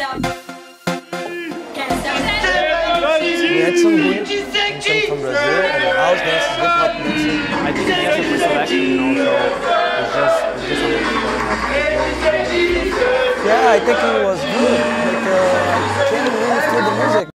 We had some good some from Brazil and house dances, hip hop dances. I think it's just a pre-selection, you know, so it's just amazing. Yeah, I think it was good, but I can't really feel the music.